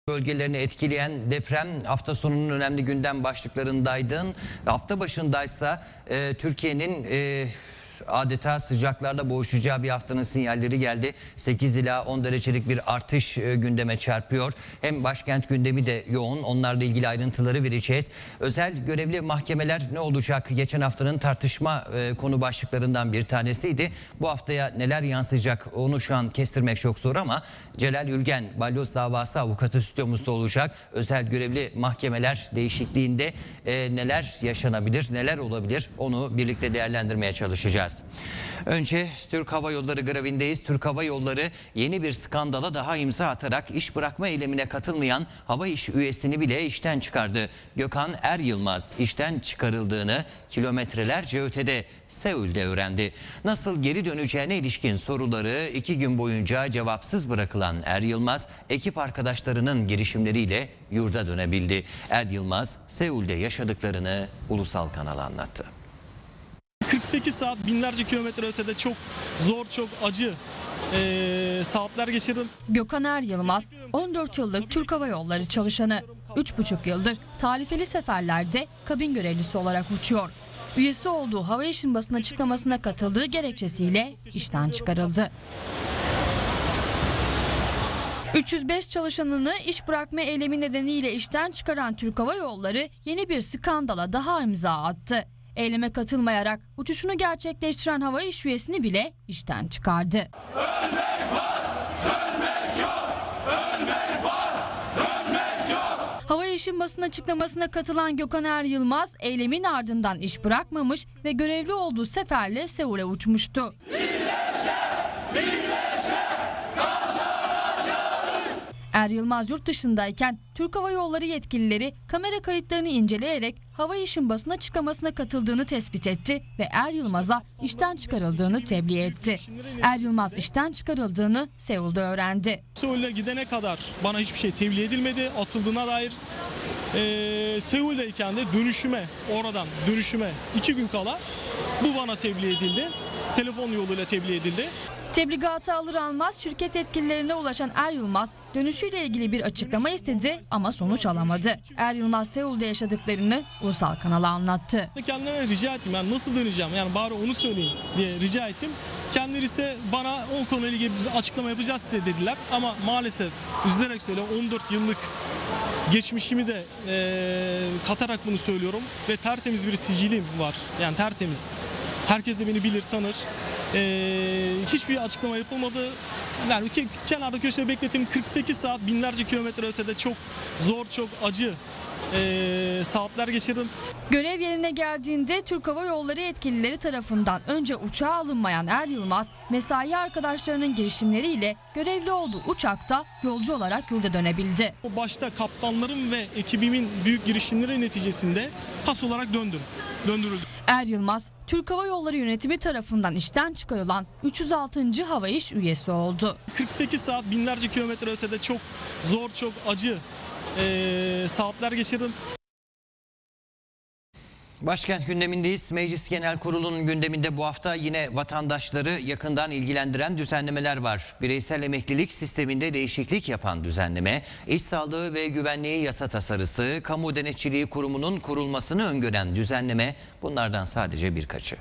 Bölgelerini etkileyen deprem hafta sonunun önemli gündem başlıklarındaydı. Hafta başındaysa Türkiye'nin adeta sıcaklarla boğuşacağı bir haftanın sinyalleri geldi. 8 ila 10 derecelik bir artış gündeme çarpıyor. Hem başkent gündemi de yoğun. Onlarla ilgili ayrıntıları vereceğiz. Özel görevli mahkemeler ne olacak? Geçen haftanın tartışma konu başlıklarından bir tanesiydi. Bu haftaya neler yansıyacak onu şu an kestirmek çok zor ama Celal Ülgen balyoz davası avukatı stüdyomuzda olacak. Özel görevli mahkemeler değişikliğinde neler yaşanabilir, neler olabilir onu birlikte değerlendirmeye çalışacağız. Önce Türk Hava Yolları grevindeyiz. Türk Hava Yolları yeni bir skandala daha imza atarak iş bırakma eylemine katılmayan hava iş üyesini bile işten çıkardı. Gökhan Er Yılmaz işten çıkarıldığını kilometrelerce ötede Seul'de öğrendi. Nasıl geri döneceğine ilişkin soruları 2 gün boyunca cevapsız bırakılan Er Yılmaz ekip arkadaşlarının girişimleriyle yurda dönebildi. Er Yılmaz Seul'de yaşadıklarını ulusal kanala anlattı. 48 saat binlerce kilometre ötede çok zor, çok acı saatler geçirdim. Gökhan Er Yılmaz 14 yıllık Türk Hava Yolları çalışanı. 3,5 yıldır tarifeli seferlerde kabin görevlisi olarak uçuyor. Üyesi olduğu Hava İş'in basın açıklamasına katıldığı gerekçesiyle işten çıkarıldı. 305 çalışanını iş bırakma eylemi nedeniyle işten çıkaran Türk Hava Yolları yeni bir skandala daha imza attı. Eyleme katılmayarak uçuşunu gerçekleştiren hava iş üyesini bile işten çıkardı. Ölmek var, ölmek yok, ölmek var, ölmek yok. Hava İş'in basın açıklamasına katılan Gökhan Er Yılmaz eylemin ardından iş bırakmamış ve görevli olduğu seferle Seul'e uçmuştu. Er Yılmaz yurt dışındayken Türk Hava Yolları yetkilileri kamera kayıtlarını inceleyerek Hava İş'in basın açıklamasına katıldığını tespit etti ve Er Yılmaz'a işten çıkarıldığını tebliğ etti. Er Yılmaz işten çıkarıldığını Seul'da öğrendi. Seul'e gidene kadar bana hiçbir şey tebliğ edilmedi, atıldığına dair. Seul'deyken de oradan dönüşüme 2 gün kala bu bana tebliğ edildi. Telefon yoluyla tebliğ edildi. Tebligatı alır almaz şirket yetkililerine ulaşan Er Yılmaz dönüşüyle ilgili bir açıklama istedi ama sonuç alamadı. Er Yılmaz Seul'de yaşadıklarını ulusal kanala anlattı. Kendime rica ettim yani nasıl döneceğim yani bari onu söyleyin diye rica ettim. Kendileri ise bana o konuyla ilgili bir açıklama yapacağız size dediler ama maalesef üzülerek söylüyorum 14 yıllık geçmişimi de katarak bunu söylüyorum ve tertemiz bir sicilim var yani tertemiz. Herkes de beni bilir, tanır. Hiçbir açıklama yapılmadı. Yani kenarda köşede bekletim 48 saat binlerce kilometre ötede çok zor, çok acı saatler geçirdim. Görev yerine geldiğinde Türk Hava Yolları yetkilileri tarafından önce uçağa alınmayan Er Yılmaz, mesai arkadaşlarının girişimleriyle görevli olduğu uçakta yolcu olarak yurda dönebildi. Başta kaptanlarım ve ekibimin büyük girişimleri neticesinde pas olarak döndürüldü. Er Yılmaz, Türk Hava Yolları yönetimi tarafından işten çıkarılan 306. Hava İş üyesi oldu. 48 saat binlerce kilometre ötede çok zor, çok acı saatler geçirdim. Başkent gündemindeyiz. Meclis Genel Kurulu'nun gündeminde bu hafta yine vatandaşları yakından ilgilendiren düzenlemeler var. Bireysel emeklilik sisteminde değişiklik yapan düzenleme, iş sağlığı ve güvenliği yasa tasarısı, kamu denetçiliği kurumunun kurulmasını öngören düzenleme bunlardan sadece birkaçı.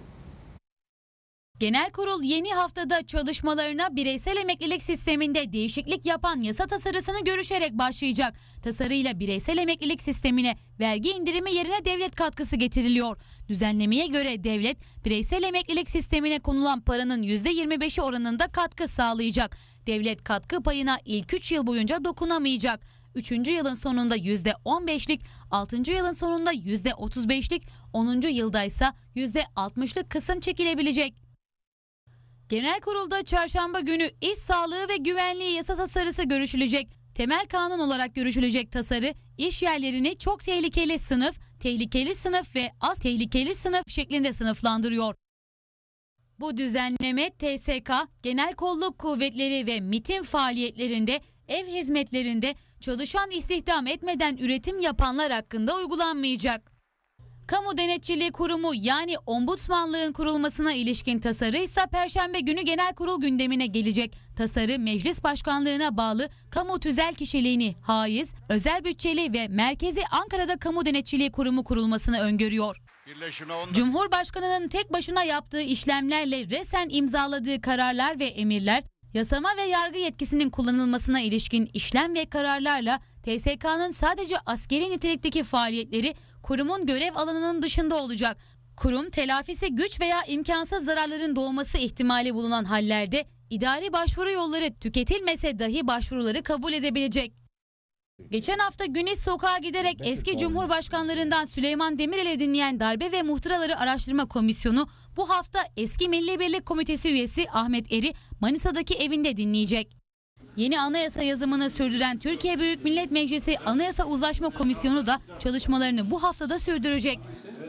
Genel Kurul yeni haftada çalışmalarına bireysel emeklilik sisteminde değişiklik yapan yasa tasarısını görüşerek başlayacak. Tasarıyla bireysel emeklilik sistemine vergi indirimi yerine devlet katkısı getiriliyor. Düzenlemeye göre devlet bireysel emeklilik sistemine konulan paranın %25'i oranında katkı sağlayacak. Devlet katkı payına ilk 3 yıl boyunca dokunamayacak. 3. yılın sonunda %15'lik, 6. yılın sonunda %35'lik, 10. yılda ise %60'lık kısım çekilebilecek. Genel Kurul'da çarşamba günü iş sağlığı ve güvenliği yasa tasarısı görüşülecek. Temel kanun olarak görüşülecek tasarı iş yerlerini çok tehlikeli sınıf, tehlikeli sınıf ve az tehlikeli sınıf şeklinde sınıflandırıyor. Bu düzenleme TSK, Genel Kolluk Kuvvetleri ve MİT'in faaliyetlerinde, ev hizmetlerinde çalışan istihdam etmeden üretim yapanlar hakkında uygulanmayacak. Kamu Denetçiliği Kurumu yani Ombudsmanlığın kurulmasına ilişkin tasarı ise Perşembe günü Genel Kurul gündemine gelecek. Tasarı Meclis Başkanlığına bağlı kamu tüzel kişiliğini haiz, özel bütçeli ve merkezi Ankara'da Kamu Denetçiliği Kurumu kurulmasını öngörüyor. Cumhurbaşkanının tek başına yaptığı işlemlerle resen imzaladığı kararlar ve emirler, yasama ve yargı yetkisinin kullanılmasına ilişkin işlem ve kararlarla TSK'nın sadece askeri nitelikteki faaliyetleri kurumun görev alanının dışında olacak. Kurum telafisi güç veya imkansız zararların doğması ihtimali bulunan hallerde idari başvuru yolları tüketilmese dahi başvuruları kabul edebilecek. Geçen hafta Güneş Sokağa giderek eski Cumhurbaşkanlarından Süleyman Demirel'i dinleyen Darbe ve Muhtıraları Araştırma Komisyonu bu hafta eski Milli Birlik Komitesi üyesi Ahmet Er'i Manisa'daki evinde dinleyecek. Yeni anayasa yazımını sürdüren Türkiye Büyük Millet Meclisi Anayasa Uzlaşma Komisyonu da çalışmalarını bu haftada sürdürecek.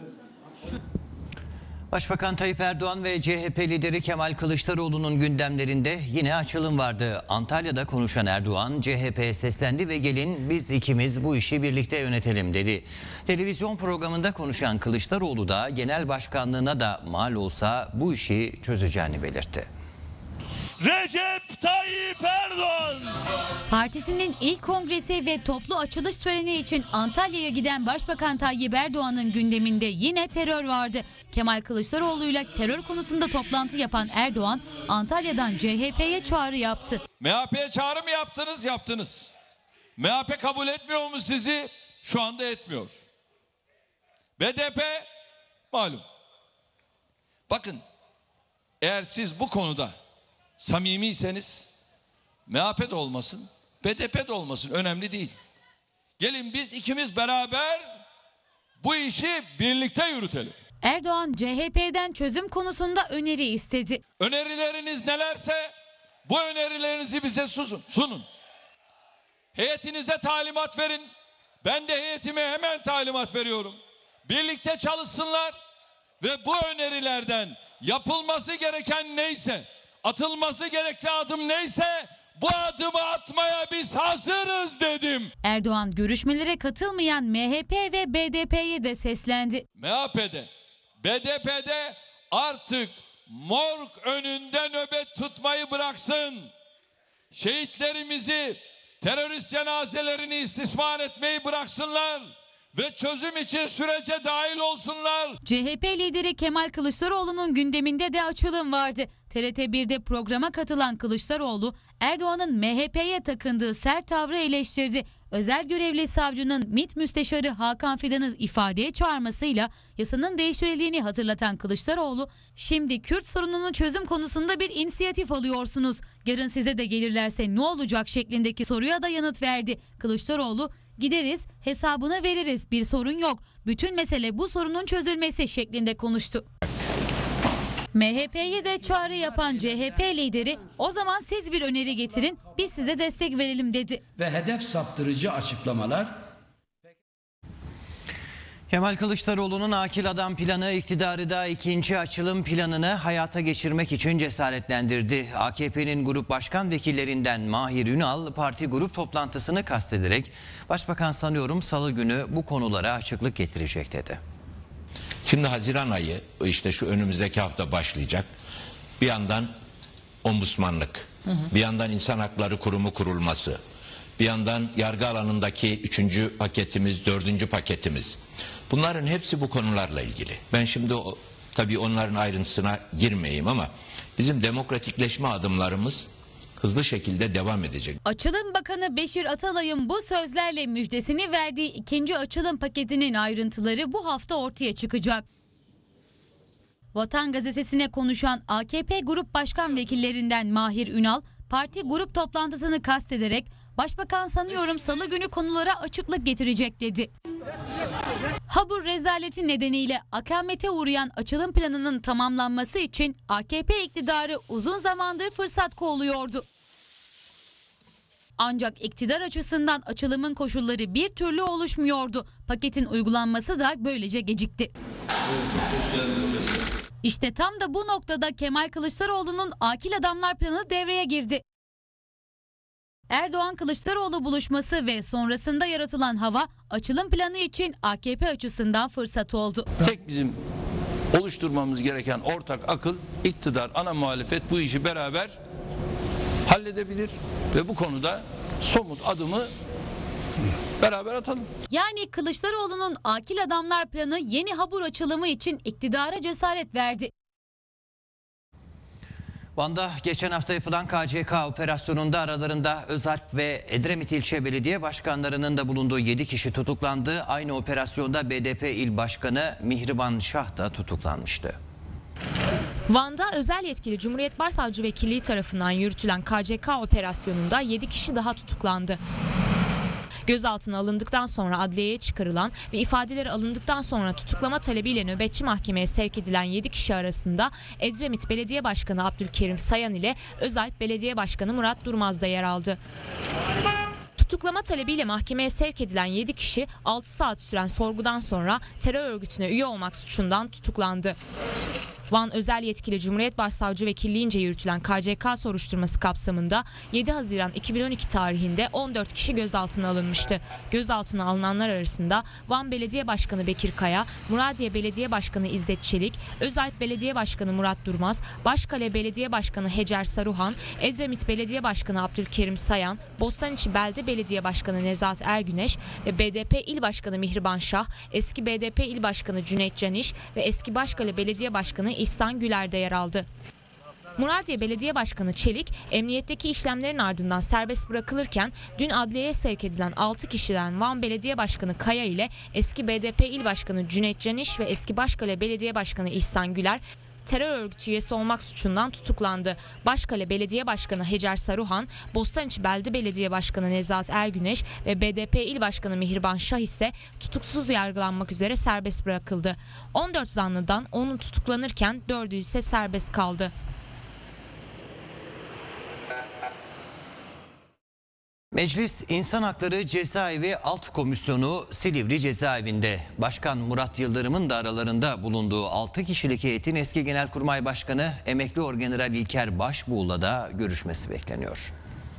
Başbakan Tayyip Erdoğan ve CHP lideri Kemal Kılıçdaroğlu'nun gündemlerinde yine açılım vardı. Antalya'da konuşan Erdoğan CHP'ye seslendi ve gelin biz ikimiz bu işi birlikte yönetelim dedi. Televizyon programında konuşan Kılıçdaroğlu da genel başkanlığına da mal olsa bu işi çözeceğini belirtti. Recep Tayyip Erdoğan. Partisinin ilk kongresi ve toplu açılış töreni için Antalya'ya giden Başbakan Tayyip Erdoğan'ın gündeminde yine terör vardı. Kemal Kılıçdaroğlu'yla terör konusunda toplantı yapan Erdoğan, Antalya'dan CHP'ye çağrı yaptı. MHP'ye çağrı mı yaptınız? Yaptınız. MHP kabul etmiyor mu sizi? Şu anda etmiyor. BDP malum. Bakın, eğer siz bu konuda samimiyseniz MHP de olmasın, BDP de olmasın, önemli değil. Gelin biz ikimiz beraber bu işi birlikte yürütelim. Erdoğan CHP'den çözüm konusunda öneri istedi. Önerileriniz nelerse bu önerilerinizi bize sunun. Heyetinize talimat verin. Ben de heyetime hemen talimat veriyorum. Birlikte çalışsınlar ve bu önerilerden yapılması gereken neyse, atılması gereken adım neyse bu adımı atmaya biz hazırız dedim. Erdoğan görüşmelere katılmayan MHP ve BDP'ye de seslendi. MHP'de, BDP'de artık morg önünde nöbet tutmayı bıraksın. Şehitlerimizi, terörist cenazelerini istismar etmeyi bıraksınlar ve çözüm için sürece dahil olsunlar. CHP lideri Kemal Kılıçdaroğlu'nun gündeminde de açılım vardı. TRT 1'de programa katılan Kılıçdaroğlu, Erdoğan'ın MHP'ye takındığı sert tavrı eleştirdi. Özel görevli savcının MİT Müsteşarı Hakan Fidan'ı ifadeye çağırmasıyla yasanın değiştirildiğini hatırlatan Kılıçdaroğlu, "Şimdi Kürt sorununun çözüm konusunda bir inisiyatif alıyorsunuz. Yarın size de gelirlerse ne olacak?" şeklindeki soruya da yanıt verdi. Kılıçdaroğlu, "Gideriz, hesabını veririz, bir sorun yok. Bütün mesele bu sorunun çözülmesi" şeklinde konuştu. MHP'ye de çağrı yapan CHP lideri, "O zaman siz bir öneri getirin, biz size destek verelim" dedi. Ve hedef saptırıcı açıklamalar. Kemal Kılıçdaroğlu'nun Akil Adam planı iktidarı da ikinci açılım planını hayata geçirmek için cesaretlendirdi. AKP'nin grup başkan vekillerinden Mahir Ünal parti grup toplantısını kastederek "Başbakan sanıyorum salı günü bu konulara açıklık getirecek" dedi. Şimdi Haziran ayı işte şu önümüzdeki hafta başlayacak. Bir yandan ombudsmanlık, bir yandan insan hakları kurumu kurulması, bir yandan yargı alanındaki 3. paketimiz, 4. paketimiz. Bunların hepsi bu konularla ilgili. Ben şimdi tabii onların ayrıntısına girmeyeyim ama bizim demokratikleşme adımlarımız hızlı şekilde devam edecek. Açılım Bakanı Beşir Atalay'ın bu sözlerle müjdesini verdiği ikinci açılım paketinin ayrıntıları bu hafta ortaya çıkacak. Vatan Gazetesi'ne konuşan AKP Grup Başkan Vekillerinden Mahir Ünal, parti grup toplantısını kastederek "Başbakan sanıyorum salı günü konulara açıklık getirecek" dedi. Habur rezaleti nedeniyle akamete uğrayan açılım planının tamamlanması için AKP iktidarı uzun zamandır fırsat kolluyordu. Ancak iktidar açısından açılımın koşulları bir türlü oluşmuyordu. Paketin uygulanması da böylece gecikti. İşte tam da bu noktada Kemal Kılıçdaroğlu'nun Akil Adamlar planı devreye girdi. Erdoğan-Kılıçdaroğlu buluşması ve sonrasında yaratılan hava açılım planı için AKP açısından fırsat oldu. Tek bizim oluşturmamız gereken ortak akıl, iktidar, ana muhalefet bu işi beraber halledebilir ve bu konuda somut adımı beraber atalım. Yani Kılıçdaroğlu'nun akil adamlar planı yeni hamur açılımı için iktidara cesaret verdi. Van'da geçen hafta yapılan KCK operasyonunda aralarında Özalp ve Edremit ilçe belediye başkanlarının da bulunduğu 7 kişi tutuklandı. Aynı operasyonda BDP il başkanı Mihriban Şah da tutuklanmıştı. Van'da özel yetkili Cumhuriyet Başsavcı Vekilliği tarafından yürütülen KCK operasyonunda 7 kişi daha tutuklandı. Gözaltına alındıktan sonra adliyeye çıkarılan ve ifadeleri alındıktan sonra tutuklama talebiyle nöbetçi mahkemeye sevk edilen 7 kişi arasında Edremit Belediye Başkanı Abdülkerim Sayan ile Özalp Belediye Başkanı Murat Durmaz da yer aldı. Tutuklama talebiyle mahkemeye sevk edilen 7 kişi 6 saat süren sorgudan sonra terör örgütüne üye olmak suçundan tutuklandı. Van özel yetkili Cumhuriyet Başsavcı Vekilliğince yürütülen KCK soruşturması kapsamında 7 Haziran 2012 tarihinde 14 kişi gözaltına alınmıştı. Gözaltına alınanlar arasında Van Belediye Başkanı Bekir Kaya, Muradiye Belediye Başkanı İzzet Çelik, Özalp Belediye Başkanı Murat Durmaz, Başkale Belediye Başkanı Hecer Saruhan, Edremit Belediye Başkanı Abdülkerim Sayan, Bostaniçi Belde Belediye Başkanı Nezahat Ergüneş ve BDP İl Başkanı Mihriban Şah, eski BDP İl Başkanı Cüneyt Caniş ve eski Başkale Belediye Başkanı İhsan Güler de yer aldı. Muradiye Belediye Başkanı Çelik, emniyetteki işlemlerin ardından serbest bırakılırken dün adliyeye sevk edilen 6 kişiden Van Belediye Başkanı Kaya ile eski BDP İl Başkanı Cüneyt Caniş ve eski Başkale Belediye Başkanı İhsan Güler terör örgütü üyesi olmak suçundan tutuklandı. Başkale Belediye Başkanı Hecer Saruhan, Bostaniçi Belde Belediye Başkanı Nezahat Ergüneş ve BDP İl Başkanı Mihriban Şah ise tutuksuz yargılanmak üzere serbest bırakıldı. 14 zanlıdan 10'u tutuklanırken 4'ü ise serbest kaldı. Meclis İnsan Hakları Cezaevi Alt Komisyonu Silivri Cezaevinde. Başkan Murat Yıldırım'ın da aralarında bulunduğu 6 kişilik heyetin eski Genelkurmay Başkanı Emekli Orgeneral İlker Başbuğ'la da görüşmesi bekleniyor.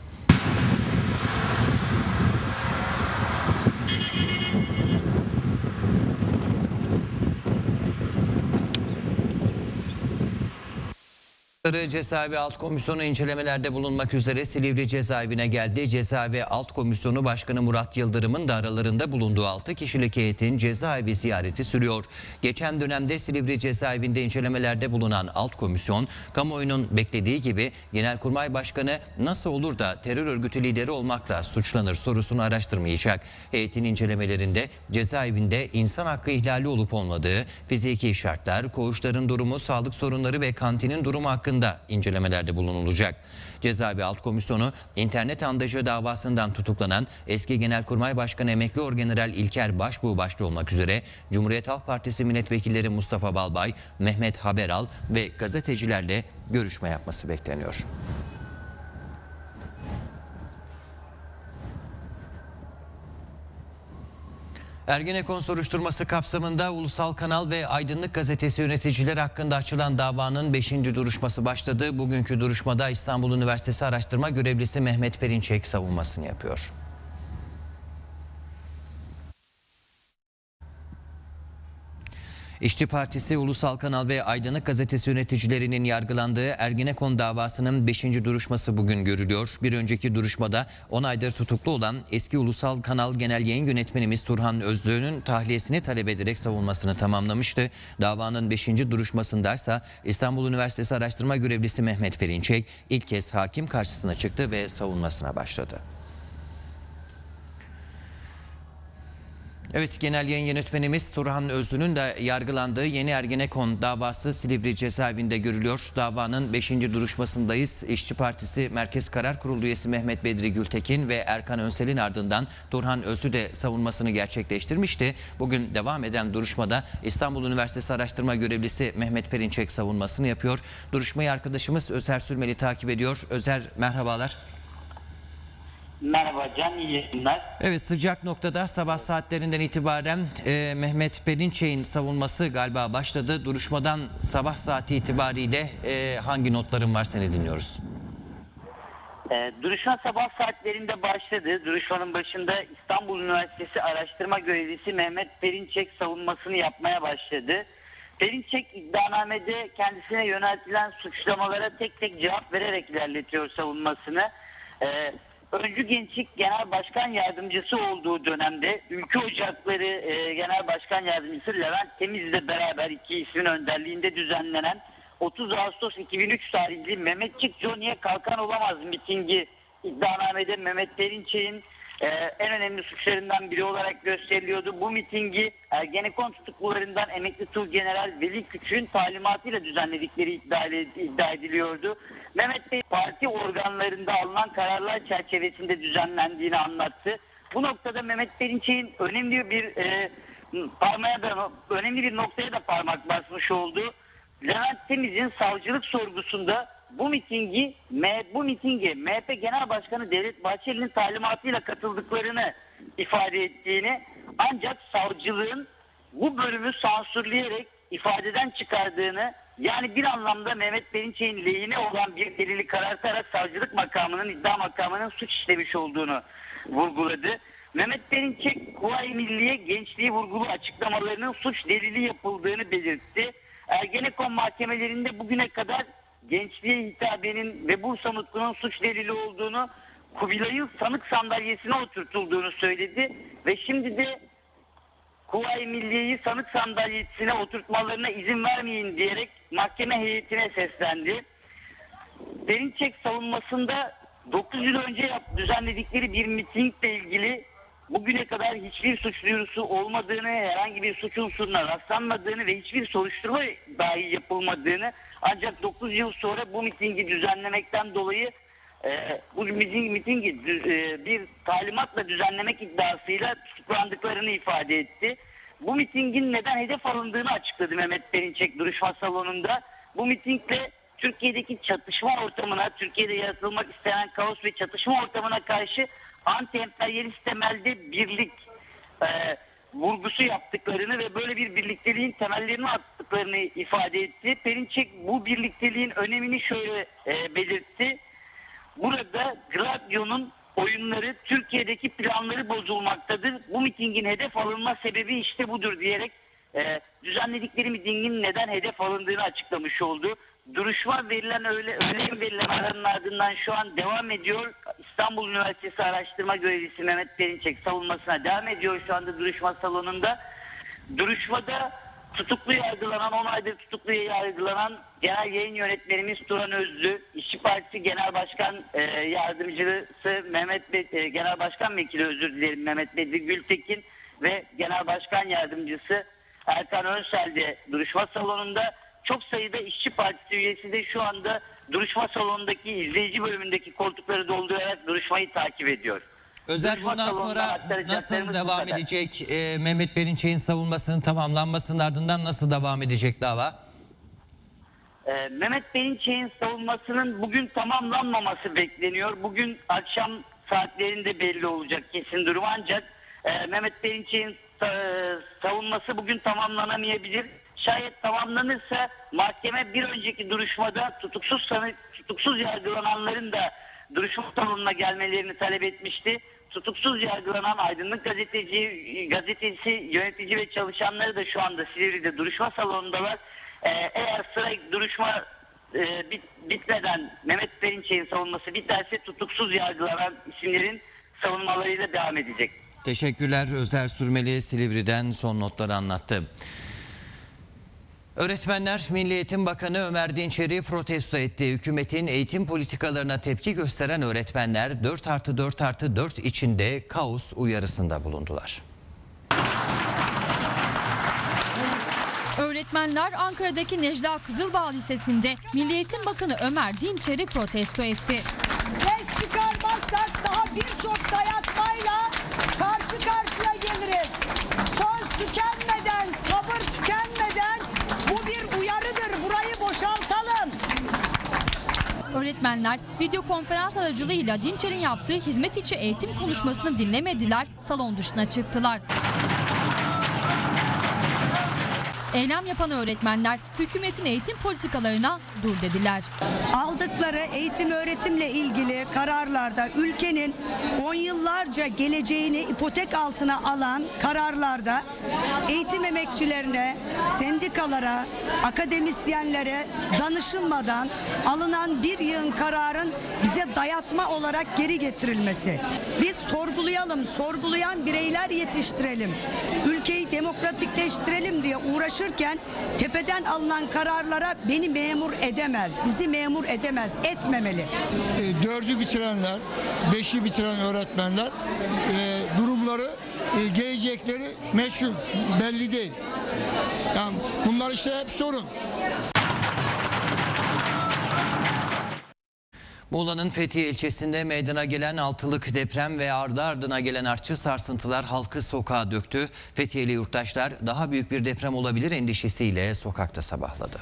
Cezaevi Alt Komisyonu incelemelerde bulunmak üzere Silivri Cezaevine geldi. Cezaevi Alt Komisyonu Başkanı Murat Yıldırım'ın da aralarında bulunduğu 6 kişilik heyetin cezaevi ziyareti sürüyor. Geçen dönemde Silivri Cezaevinde incelemelerde bulunan Alt Komisyon, kamuoyunun beklediği gibi Genelkurmay Başkanı nasıl olur da terör örgütü lideri olmakla suçlanır sorusunu araştırmayacak. Heyetin incelemelerinde cezaevinde insan hakkı ihlali olup olmadığı, fiziki şartlar, koğuşların durumu, sağlık sorunları ve kantinin durumu hakkında incelemelerde bulunulacak. Cezaevi Alt Komisyonu internet andajı davasından tutuklanan eski Genelkurmay Başkanı Emekli Orgeneral İlker Başbuğ başta olmak üzere Cumhuriyet Halk Partisi milletvekilleri Mustafa Balbay, Mehmet Haberal ve gazetecilerle görüşme yapması bekleniyor. Ergenekon soruşturması kapsamında Ulusal Kanal ve Aydınlık Gazetesi yöneticileri hakkında açılan davanın 5. duruşması başladı. Bugünkü duruşmada İstanbul Üniversitesi araştırma görevlisi Mehmet Perinçek savunmasını yapıyor. İşçi Partisi, Ulusal Kanal ve Aydınlık Gazetesi yöneticilerinin yargılandığı Ergenekon davasının 5. duruşması bugün görülüyor. Bir önceki duruşmada 10 aydır tutuklu olan eski Ulusal Kanal Genel Yayın Yönetmenimiz Turhan Özlü'nün tahliyesini talep ederek savunmasını tamamlamıştı. Davanın 5. duruşmasındaysa İstanbul Üniversitesi araştırma görevlisi Mehmet Perinçek ilk kez hakim karşısına çıktı ve savunmasına başladı. Evet, Genel Yayın Yönetmenimiz Turhan Özlü'nün de yargılandığı yeni Ergenekon davası Silivri Cezaevinde görülüyor. Davanın 5. duruşmasındayız. İşçi Partisi Merkez Karar Kurulu üyesi Mehmet Bedri Gültekin ve Erkan Önsel'in ardından Turhan Özlü de savunmasını gerçekleştirmişti. Bugün devam eden duruşmada İstanbul Üniversitesi araştırma görevlisi Mehmet Perinçek savunmasını yapıyor. Duruşmayı arkadaşımız Özer Sürmeli takip ediyor. Özer, merhabalar. Merhaba Can, iyi yayınlar. Evet, sıcak noktada sabah saatlerinden itibaren Mehmet Perinçek'in savunması galiba başladı. Duruşmadan sabah saati itibariyle hangi notların var, seni dinliyoruz. Duruşma sabah saatlerinde başladı. Duruşmanın başında İstanbul Üniversitesi araştırma görevlisi Mehmet Perinçek savunmasını yapmaya başladı. Perinçek iddianamede kendisine yöneltilen suçlamalara tek tek cevap vererek ilerletiyor savunmasını. Öncü Gençlik Genel Başkan Yardımcısı olduğu dönemde Ülke Ocakları Genel Başkan Yardımcısı Levent Temiz'le beraber iki ismin önderliğinde düzenlenen 30 Ağustos 2003 tarihli Mehmetçik Niye Kalkan Olamaz mitingi iddianamede Mehmet Perinçek'in en önemli suçlarından biri olarak gösteriliyordu. Bu mitingi Ergenekon tutuklularından emekli Tuğgeneral Veli Küçük'ün talimatıyla düzenledikleri iddia ediliyordu. Mehmet Bey parti organlarında alınan kararlar çerçevesinde düzenlendiğini anlattı. Bu noktada Mehmet Perinçek'in önemli bir noktaya da parmak basmış oldu. Levent Temiz'in savcılık sorgusunda bu mitinge MHP Genel Başkanı Devlet Bahçeli'nin talimatıyla katıldıklarını ifade ettiğini, ancak savcılığın bu bölümü sansürleyerek ifadeden çıkardığını, yani bir anlamda Mehmet Perinçek'in lehine olan bir delili karartarak savcılık makamının, iddia makamının suç işlemiş olduğunu vurguladı. Mehmet Perinçek, Kuvayi Milliye gençliği vurgulu açıklamalarının suç delili yapıldığını belirtti. Ergenekon mahkemelerinde bugüne kadar gençliğe hitabenin ve Bursa Nutku'nun suç delili olduğunu, Kubilay'ın sanık sandalyesine oturtulduğunu söyledi ve şimdi de Kuvayi Milliye'yi sanık sandalyesine oturtmalarına izin vermeyin diyerek mahkeme heyetine seslendi. Perinçek savunmasında 9 yıl önce düzenledikleri bir mitingle ilgili bugüne kadar hiçbir suç duyurusu olmadığını, herhangi bir suç unsuruna rastlanmadığını ve hiçbir soruşturma dahi yapılmadığını, ancak 9 yıl sonra bu mitingi düzenlemekten dolayı bu mitingi bir talimatla düzenlemek iddiasıyla tutuklandıklarını ifade etti. Bu mitingin neden hedef alındığını açıkladı Mehmet Perinçek duruşma salonunda. Bu mitingle Türkiye'deki çatışma ortamına, Türkiye'de yaratılmak istenen kaos ve çatışma ortamına karşı anti-emperyalist temelde birlik vurgusu yaptıklarını ve böyle bir birlikteliğin temellerini attıklarını ifade etti. Perinçek bu birlikteliğin önemini şöyle belirtti. Burada Gladio'nun oyunları, Türkiye'deki planları bozulmaktadır. Bu mitingin hedef alınma sebebi işte budur diyerek düzenledikleri mitingin neden hedef alındığını açıklamış oldu. Duruşma verilen aranın ardından şu an devam ediyor. İstanbul Üniversitesi araştırma görevlisi Mehmet Perinçek savunmasına devam ediyor şu anda duruşma salonunda. Duruşmada 10 aydır tutuklu yargılanan Genel Yayın Yönetmenimiz Turan Özlü, İşçi Partisi Genel Başkan Yardımcısı Genel Başkan Vekili Mehmet Bedri Gültekin ve Genel Başkan Yardımcısı Erkan Önsel de duruşma salonunda. Çok sayıda İşçi Partisi üyesi de şu anda duruşma salonundaki izleyici bölümündeki koltukları doldurarak duruşmayı takip ediyor. Özer, bundan sonra nasıl devam edecek? Mehmet Perinçek'in savunmasının tamamlanmasının ardından nasıl devam edecek dava? Mehmet Perinçek'in savunmasının bugün tamamlanmaması bekleniyor. Bugün akşam saatlerinde belli olacak kesin durum, ancak Mehmet Perinçek'in savunması bugün tamamlanamayabilir. Şayet tamamlanırsa mahkeme bir önceki duruşmada tutuksuz yargılananların da duruşma salonuna gelmelerini talep etmişti. Tutuksuz yargılanan Aydınlık gazetesi yönetici ve çalışanları da şu anda Silivri'de duruşma salonundalar. Eğer duruşma bitmeden Mehmet Perinçek'in savunması biterse tutuksuz yargılanan isimlerin savunmalarıyla devam edecek. Teşekkürler. Özer Sürmeli Silivri'den son notları anlattı. Öğretmenler Milli Eğitim Bakanı Ömer Dinçer'i protesto etti. Hükümetin eğitim politikalarına tepki gösteren öğretmenler 4+4+4 içinde kaos uyarısında bulundular. Öğretmenler Ankara'daki Necla Kızılbağ Lisesi'nde Milli Eğitim Bakanı Ömer Dinçer'i protesto etti. Ses çıkarmazsak daha birçok dayatmayla karşı karşıya geliriz. Söz tükenmeden, sabır tükenmeden bu bir uyarıdır. Burayı boşaltalım. Öğretmenler video konferans aracılığıyla Dinçer'in yaptığı hizmet içi eğitim konuşmasını dinlemediler, salon dışına çıktılar. Eylem yapan öğretmenler hükümetin eğitim politikalarına dur dediler. Aldıkları eğitim öğretimle ilgili kararlarda ülkenin 10 yıllarca geleceğini ipotek altına alan kararlarda eğitim emekçilerine, sendikalara, akademisyenlere danışılmadan alınan bir yığın kararın bize dayatma olarak geri getirilmesi. Biz sorgulayalım, sorgulayan bireyler yetiştirelim, ülkeyi demokratikleştirelim diye uğraşırken tepeden alınan kararlara beni memur edemez, bizi memur edemez, etmemeli. 4'ü bitirenler, 5'i bitiren öğretmenler durumları, gelecekleri meçhul, belli değil. Yani bunlar işte hep sorun. Muğla'nın Fethiye ilçesinde meydana gelen 6'lık deprem ve ardı ardına gelen artçı sarsıntılar halkı sokağa döktü. Fethiyeli yurttaşlar daha büyük bir deprem olabilir endişesiyle sokakta sabahladı.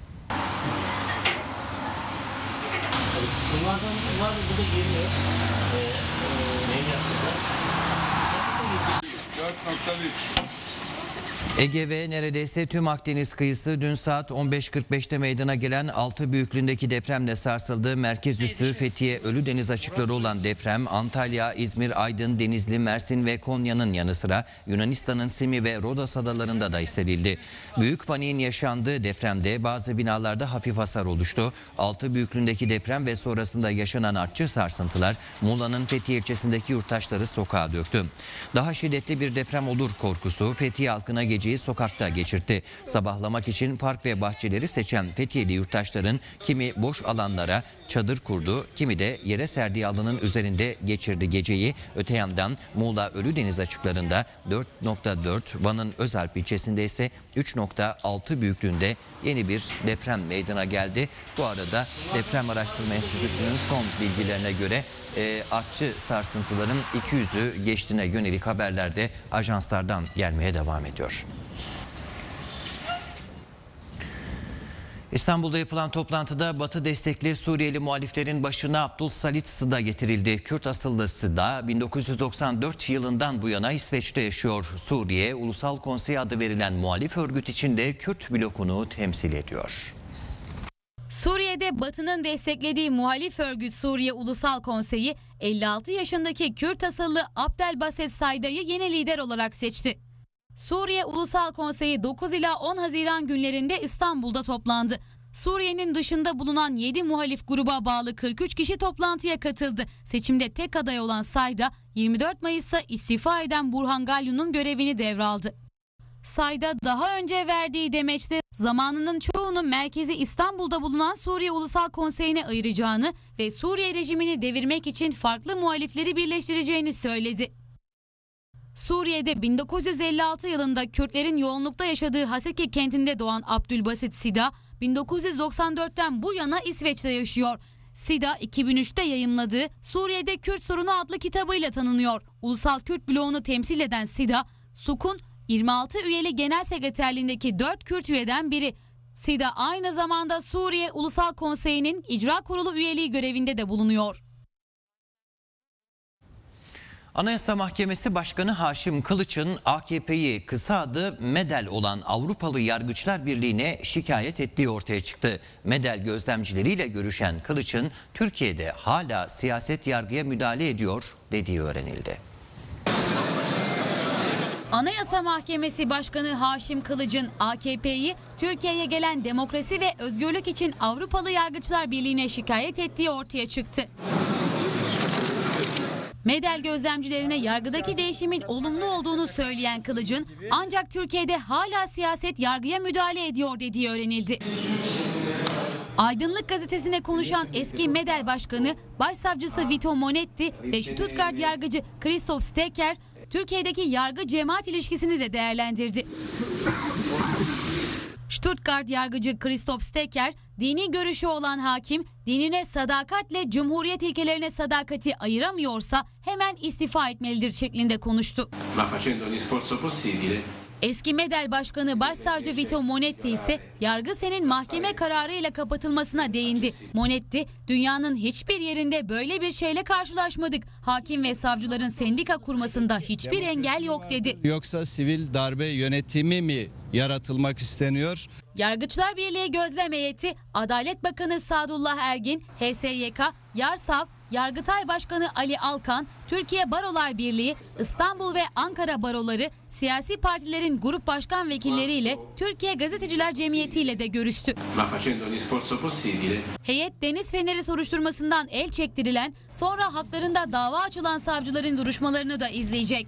Bunlar burada geliyor. Ne yapıyorlar? 4.1. Ege ve neredeyse tüm Akdeniz kıyısı dün saat 15.45'te meydana gelen 6 büyüklüğündeki depremle sarsıldı. Merkez üssü Fethiye Ölüdeniz açıkları olan deprem Antalya, İzmir, Aydın, Denizli, Mersin ve Konya'nın yanı sıra Yunanistan'ın Simi ve Rodos adalarında da hissedildi. Büyük paniğin yaşandığı depremde bazı binalarda hafif hasar oluştu. 6 büyüklüğündeki deprem ve sonrasında yaşanan artçı sarsıntılar Muğla'nın Fethiye ilçesindeki yurttaşları sokağa döktü. Daha şiddetli bir deprem olur korkusu Fethiye halkına geceyi sokakta geçirtti. Sabahlamak için park ve bahçeleri seçen Fethiyeli yurttaşların kimi boş alanlara çadır kurdu, kimi de yere serdiği alanın üzerinde geçirdi geceyi. Öte yandan Muğla Ölüdeniz açıklarında 4.4, Van'ın Özalp ilçesinde ise 3.6 büyüklüğünde yeni bir deprem meydana geldi. Bu arada Deprem Araştırma Enstitüsü'nün son bilgilerine göre artçı sarsıntıların 200'ü geçtiğine yönelik haberler de ajanslardan gelmeye devam ediyor. İstanbul'da yapılan toplantıda Batı destekli Suriyeli muhaliflerin başına Abdülsalit Sıda getirildi. Kürt asıllı Sıda 1994 yılından bu yana İsveç'te yaşıyor. Suriye Ulusal Konseyi adı verilen muhalif örgüt içinde Kürt blokunu temsil ediyor. Suriye'de Batı'nın desteklediği muhalif örgüt Suriye Ulusal Konseyi 56 yaşındaki Kürt asıllı Abdelbaset Sayda'yı yeni lider olarak seçti. Suriye Ulusal Konseyi 9 ila 10 Haziran günlerinde İstanbul'da toplandı. Suriye'nin dışında bulunan 7 muhalif gruba bağlı 43 kişi toplantıya katıldı. Seçimde tek aday olan Sayda 24 Mayıs'ta istifa eden Burhan Galyu'nun görevini devraldı. Sayda daha önce verdiği demeçte zamanının çoğunu merkezi İstanbul'da bulunan Suriye Ulusal Konseyi'ne ayıracağını ve Suriye rejimini devirmek için farklı muhalifleri birleştireceğini söyledi. Suriye'de 1956 yılında Kürtlerin yoğunlukta yaşadığı Haseki kentinde doğan Abdülbasit Sida, 1994'ten bu yana İsveç'te yaşıyor. Sida 2003'te yayımladığı Suriye'de Kürt Sorunu adlı kitabıyla tanınıyor. Ulusal Kürt bloğunu temsil eden Sida, SUK'un 26 üyeli genel sekreterliğindeki 4 Kürt üyeden biri. Sida aynı zamanda Suriye Ulusal Konseyi'nin icra kurulu üyeliği görevinde de bulunuyor. Anayasa Mahkemesi Başkanı Haşim Kılıç'ın AKP'yi kısa adı MEDEL olan Avrupalı Yargıçlar Birliği'ne şikayet ettiği ortaya çıktı. MEDEL gözlemcileriyle görüşen Kılıç'ın Türkiye'de hala siyaset yargıya müdahale ediyor dediği öğrenildi. Anayasa Mahkemesi Başkanı Haşim Kılıç'ın AKP'yi Türkiye'ye gelen demokrasi ve özgürlük için Avrupalı Yargıçlar Birliği'ne şikayet ettiği ortaya çıktı. MEDEL gözlemcilerine yargıdaki değişimin olumlu olduğunu söyleyen Kılıç'ın ancak Türkiye'de hala siyaset yargıya müdahale ediyor dediği öğrenildi. Aydınlık gazetesine konuşan eski MEDEL Başkanı, Başsavcısı Vito Monetti ve Stuttgart yargıcı Christoph Stecker, Türkiye'deki yargı-cemaat ilişkisini de değerlendirdi. Stuttgart yargıcı Christoph Stecker, dini görüşü olan hakim, dinine sadakatle Cumhuriyet ilkelerine sadakati ayıramıyorsa hemen istifa etmelidir şeklinde konuştu. Eski MEDEL Başkanı Başsavcı Vito Monetti ise Yargısen'in mahkeme kararıyla kapatılmasına değindi. Monetti, dünyanın hiçbir yerinde böyle bir şeyle karşılaşmadık. Hakim ve savcıların sendika kurmasında hiçbir engel yok dedi. Yoksa sivil darbe yönetimi mi yaratılmak isteniyor? Yargıçlar Birliği Gözlem Heyeti, Adalet Bakanı Sadullah Ergin, HSYK, Yarsav, Yargıtay Başkanı Ali Alkan, Türkiye Barolar Birliği, İstanbul ve Ankara baroları, siyasi partilerin grup başkan vekilleriyle Türkiye Gazeteciler Cemiyeti ile de görüştü. Heyet Deniz Feneri soruşturmasından el çektirilen, sonra haklarında dava açılan savcıların duruşmalarını da izleyecek.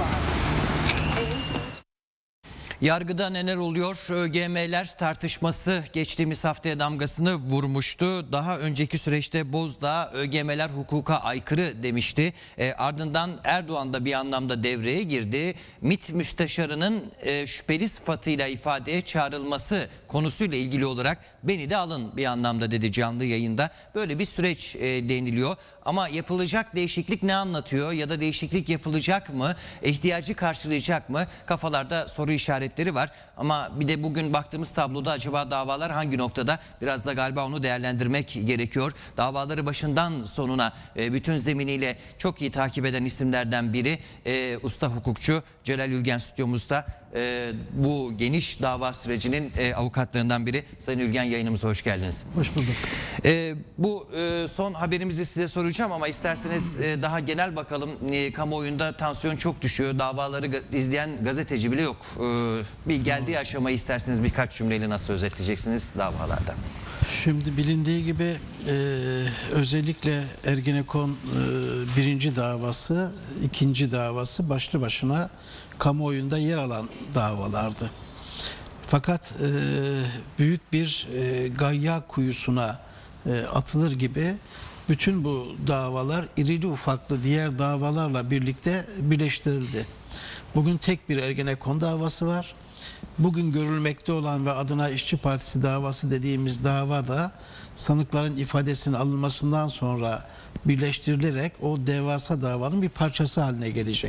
Yargıda neler oluyor? ÖGM'ler tartışması geçtiğimiz haftaya damgasını vurmuştu. Daha önceki süreçte Bozdağ ÖGM'ler hukuka aykırı demişti. Ardından Erdoğan da bir anlamda devreye girdi. MİT müsteşarının şüpheli sıfatıyla ifadeye çağrılması konusuyla ilgili olarak beni de alın bir anlamda dedi canlı yayında. Böyle bir süreç deniliyor. Ama yapılacak değişiklik ne anlatıyor ya da değişiklik yapılacak mı? İhtiyacı karşılayacak mı? Kafalarda soru işaretleri var. Ama bir de bugün baktığımız tabloda acaba davalar hangi noktada? Biraz da galiba onu değerlendirmek gerekiyor. Davaları başından sonuna bütün zeminiyle çok iyi takip eden isimlerden biri usta hukukçu Celal Ülgen stüdyomuzda. Bu geniş dava sürecinin avukatlarından biri. Sayın Ülgen, yayınımıza hoş geldiniz. Hoş bulduk. Bu son haberimizi size soracağım ama isterseniz daha genel bakalım. Kamuoyunda tansiyon çok düşüyor. Davaları izleyen gazeteci bile yok. Bir geldiği aşamayı isterseniz birkaç cümleyle nasıl özetleyeceksiniz davalarda? Şimdi bilindiği gibi özellikle Ergenekon birinci davası, ikinci davası başlı başına kamuoyunda yer alan davalardı. Fakat büyük bir gayya kuyusuna atılır gibi bütün bu davalar irili ufaklı diğer davalarla birlikte birleştirildi. Bugün tek bir Ergenekon davası var. Bugün görülmekte olan ve adına İşçi Partisi davası dediğimiz dava da sanıkların ifadesinin alınmasından sonra birleştirilerek o devasa davanın bir parçası haline gelecek.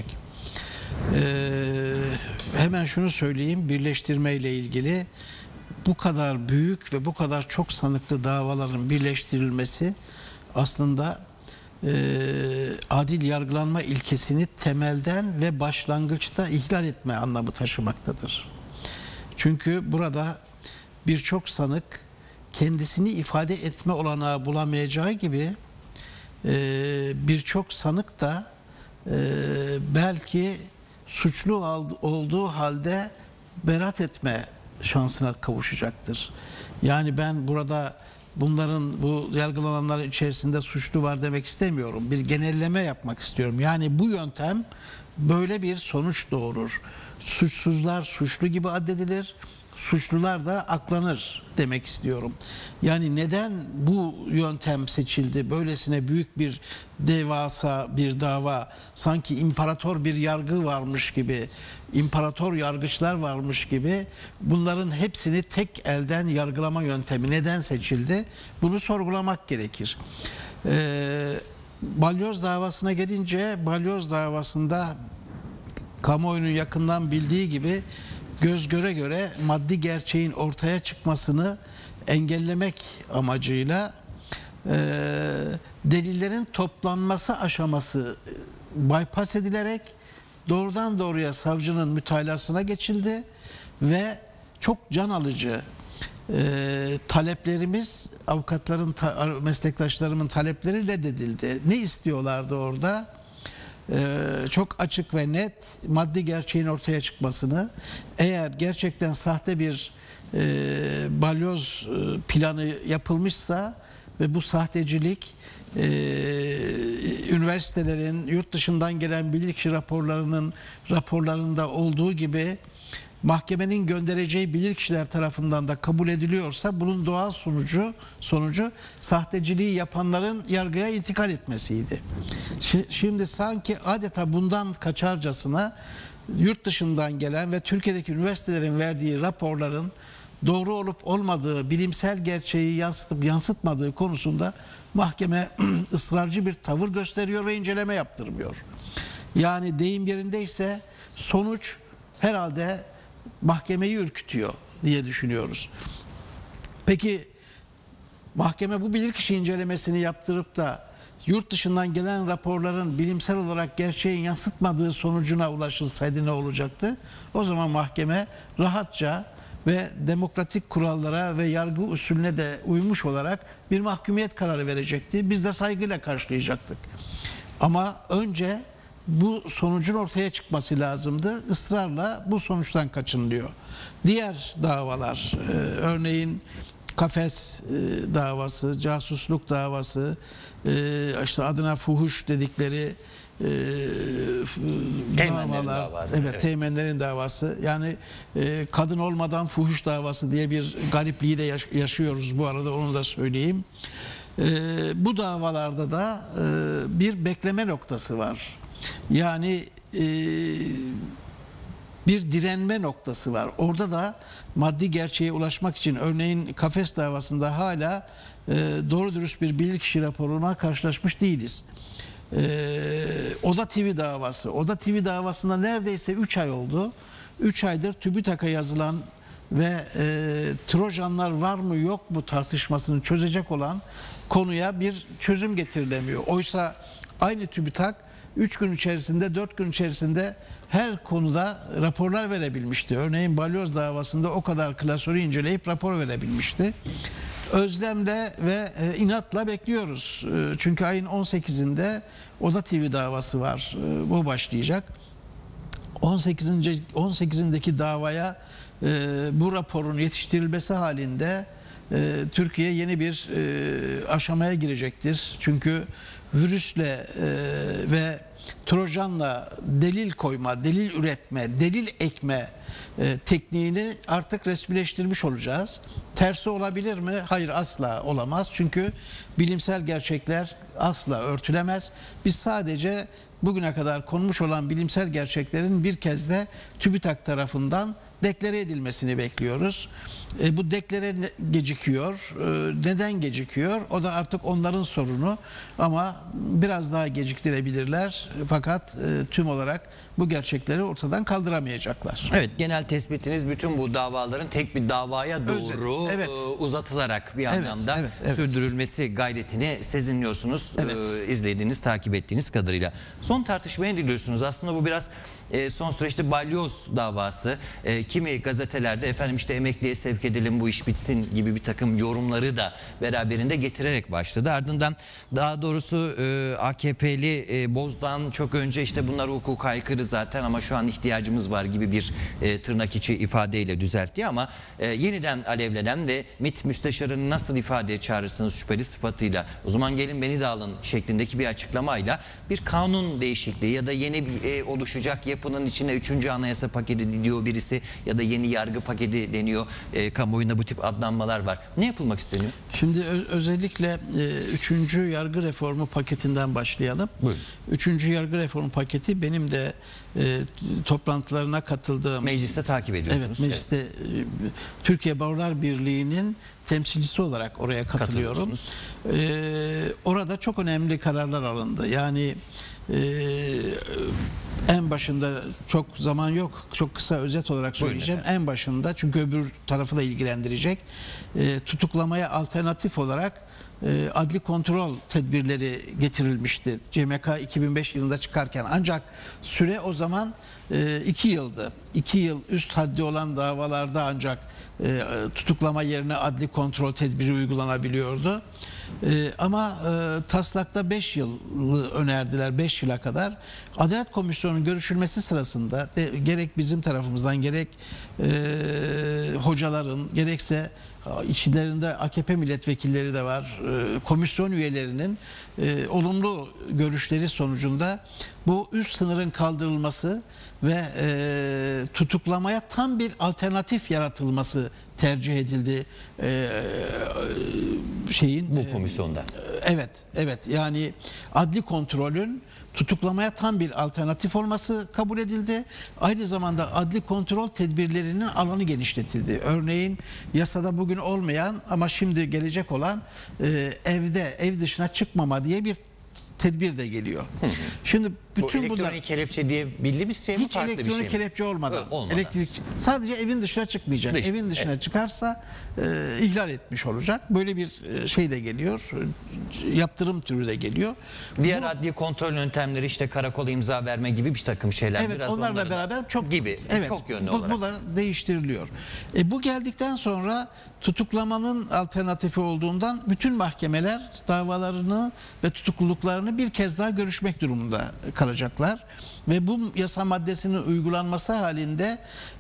Hemen şunu söyleyeyim, birleştirmeyle ilgili bu kadar büyük ve bu kadar çok sanıklı davaların birleştirilmesi aslında adil yargılanma ilkesini temelden ve başlangıçta ihlal etme anlamı taşımaktadır. Çünkü burada birçok sanık kendisini ifade etme olanağı bulamayacağı gibi birçok sanık da belki suçlu olduğu halde beraat etme şansına kavuşacaktır. Yani ben burada bunların, bu yargılananların içerisinde suçlu var demek istemiyorum. Bir genelleme yapmak istiyorum. Yani bu yöntem böyle bir sonuç doğurur. Suçsuzlar suçlu gibi addedilir, suçlular da aklanır demek istiyorum. Yani neden bu yöntem seçildi? Böylesine büyük bir devasa bir dava, sanki imparator bir yargı varmış gibi, imparator yargıçlar varmış gibi bunların hepsini tek elden yargılama yöntemi neden seçildi? Bunu sorgulamak gerekir. Balyoz davasına gelince, Balyoz davasında kamuoyunun yakından bildiği gibi göz göre göre maddi gerçeğin ortaya çıkmasını engellemek amacıyla delillerin toplanması aşaması bypass edilerek doğrudan doğruya savcının mütalasına geçildi ve çok can alıcı taleplerimiz, avukatların, meslektaşlarımın talepleri reddedildi. Ne istiyorlardı orada? Çok açık ve net maddi gerçeğin ortaya çıkmasını, eğer gerçekten sahte bir balyoz planı yapılmışsa ve bu sahtecilik üniversitelerin yurt dışından gelen bilirkişi raporlarında olduğu gibi mahkemenin göndereceği bilirkişiler tarafından da kabul ediliyorsa bunun doğal sonucu sahteciliği yapanların yargıya intikal etmesiydi. Şimdi sanki adeta bundan kaçarcasına yurt dışından gelen ve Türkiye'deki üniversitelerin verdiği raporların doğru olup olmadığı, bilimsel gerçeği yansıtıp yansıtmadığı konusunda mahkeme ısrarcı bir tavır gösteriyor ve inceleme yaptırmıyor. Yani deyim yerindeyse sonuç herhalde mahkemeyi ürkütüyor diye düşünüyoruz. Peki mahkeme bu bilirkişi incelemesini yaptırıp da yurt dışından gelen raporların bilimsel olarak gerçeği yansıtmadığı sonucuna ulaşılsaydı ne olacaktı? O zaman mahkeme rahatça ve demokratik kurallara ve yargı usulüne de uymuş olarak bir mahkumiyet kararı verecekti. Biz de saygıyla karşılayacaktık. Ama önce bu sonucun ortaya çıkması lazımdı. Israrla bu sonuçtan kaçınılıyor. Diğer davalar, örneğin kafes davası, casusluk davası, işte adına fuhuş dedikleri davalar, evet, teğmenlerin davası. Yani kadın olmadan fuhuş davası diye bir garipliği de yaşıyoruz bu arada, onu da söyleyeyim. Bu davalarda da bir bekleme noktası var. Yani bir direnme noktası var. Orada da maddi gerçeğe ulaşmak için, örneğin kafes davasında hala doğru dürüst bir bilirkişi raporuna karşılaşmış değiliz. Oda TV davası. Oda TV davasında neredeyse 3 ay oldu. 3 aydır TÜBİTAK'a yazılan ve Trojanlar var mı yok mu tartışmasını çözecek olan konuya bir çözüm getirilemiyor. Oysa aynı TÜBİTAK 3 gün içerisinde, 4 gün içerisinde her konuda raporlar verebilmişti. Örneğin balyoz davasında o kadar klasörü inceleyip rapor verebilmişti. Özlemle ve inatla bekliyoruz. Çünkü ayın 18'inde Oda TV davası var. Bu başlayacak. 18'indeki davaya bu raporun yetiştirilmesi halinde Türkiye yeni bir aşamaya girecektir. Çünkü virüsle ve Trojanla delil koyma, delil üretme, delil ekme tekniğini artık resmileştirmiş olacağız. Tersi olabilir mi? Hayır, asla olamaz. Çünkü bilimsel gerçekler asla örtülemez. Biz sadece bugüne kadar konmuş olan bilimsel gerçeklerin bir kez de TÜBİTAK tarafından deklare edilmesini bekliyoruz. Bu deklare gecikiyor. Neden gecikiyor? O da artık onların sorunu. Ama biraz daha geciktirebilirler. Fakat tüm olarak bu gerçekleri ortadan kaldıramayacaklar. Evet, genel tespitiniz bütün bu davaların tek bir davaya doğru uzatılarak bir anlamda sürdürülmesi gayretini sezinliyorsunuz. İzlediğiniz, takip ettiğiniz kadarıyla. Son tartışmaya ne diyorsunuz? Aslında bu biraz son süreçte balyoz davası. Kimi gazetelerde efendim işte emekliye sevk edelim, bu iş bitsin gibi bir takım yorumları da beraberinde getirerek başladı. Ardından daha doğrusu AKP'li Bozdağ'ın çok önce işte bunlar hukuka aykırı zaten ama şu an ihtiyacımız var gibi bir tırnak içi ifadeyle düzeltti ama yeniden alevlenen ve MİT müsteşarını nasıl ifadeye çağırırsınız şüpheli sıfatıyla, o zaman gelin beni de alın şeklindeki bir açıklamayla bir kanun değişikliği ya da yeni bir oluşacak yapının içine 3. anayasa paketi diyor birisi ya da yeni yargı paketi deniyor. Kamuoyunda bu tip adlanmalar var. Ne yapılmak isteniyor? Şimdi özellikle 3. yargı reformu paketinden başlayalım. Buyurun. 3. yargı reformu paketi benim de toplantılarına katıldığım. Mecliste takip ediyorsunuz. Evet, mecliste Türkiye Barolar Birliği'nin temsilcisi olarak oraya katılıyorum. Orada çok önemli kararlar alındı. Yani en başında, çok zaman yok, çok kısa özet olarak söyleyeceğim. En başında, çünkü öbür tarafı da ilgilendirecek, tutuklamaya alternatif olarak adli kontrol tedbirleri getirilmişti. CMK 2005 yılında çıkarken, ancak süre o zaman 2 yıldı. 2 yıl üst haddi olan davalarda ancak tutuklama yerine adli kontrol tedbiri uygulanabiliyordu. Ama taslakta 5 yılı önerdiler, 5 yıla kadar. Adalet Komisyonu'nun görüşülmesi sırasında gerek bizim tarafımızdan, gerek hocaların, gerekse içlerinde AKP milletvekilleri de var, komisyon üyelerinin olumlu görüşleri sonucunda bu üst sınırın kaldırılması ve tutuklamaya tam bir alternatif yaratılması tercih edildi bu komisyonda. Evet, yani adli kontrolün tutuklamaya tam bir alternatif olması kabul edildi. Aynı zamanda adli kontrol tedbirlerinin alanı genişletildi. Örneğin yasada bugün olmayan ama şimdi gelecek olan ev dışına çıkmama diye bir tedbir de geliyor. Şimdi bütün bu elektronik kelepçe diye bildiğimiz şey mi, hiç farklı bir elektronik şey mi? kelepçe olmadan, Olmadan. elektrik sadece evin dışına çıkmayacak. Evin dışına çıkarsa ihlal etmiş olacak. Böyle bir şey de geliyor. Yaptırım türü de geliyor. Diğer adli kontrol yöntemleri, işte karakola imza verme gibi bir takım şeyler. Evet, biraz onlarla beraber çok gibi, evet, çok yönlü olarak. Bu da değiştiriliyor. Bu geldikten sonra tutuklamanın alternatifi olduğundan bütün mahkemeler davalarını ve tutukluluklarını bir kez daha görüşmek durumunda kalacaklar. Ve bu yasa maddesinin uygulanması halinde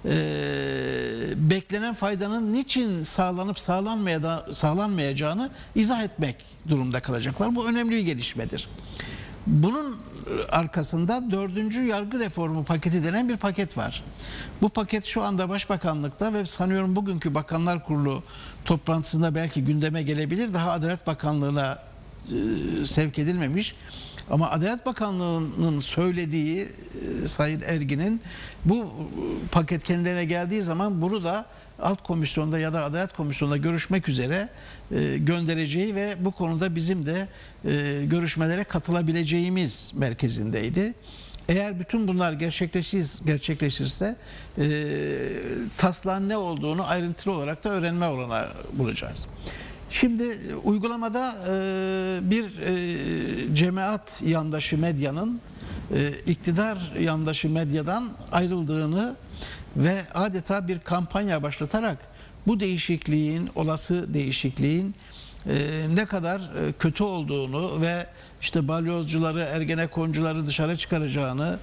beklenen faydanın niçin sağlanıp sağlanmayacağını izah etmek durumunda kalacaklar. Bu önemli bir gelişmedir. Bunun arkasında 4. yargı reformu paketi denen bir paket var. Bu paket şu anda Başbakanlıkta ve sanıyorum bugünkü Bakanlar Kurulu toplantısında belki gündeme gelebilir. Daha Adalet Bakanlığı'na sevk edilmemiş. Ama Adalet Bakanlığı'nın söylediği Sayın Ergin'in bu paket kendilerine geldiği zaman bunu da alt komisyonda ya da Adalet Komisyonu'nda görüşmek üzere göndereceği ve bu konuda bizim de görüşmelere katılabileceğimiz merkezindeydi. Eğer bütün bunlar gerçekleşirse taslağın ne olduğunu ayrıntılı olarak da öğrenme olanağı bulacağız. Şimdi uygulamada bir cemaat yandaşı medyanın iktidar yandaşı medyadan ayrıldığını ve adeta bir kampanya başlatarak bu değişikliğin, olası değişikliğin ne kadar kötü olduğunu ve işte balyozcuları, ergenekoncuları dışarı çıkaracağını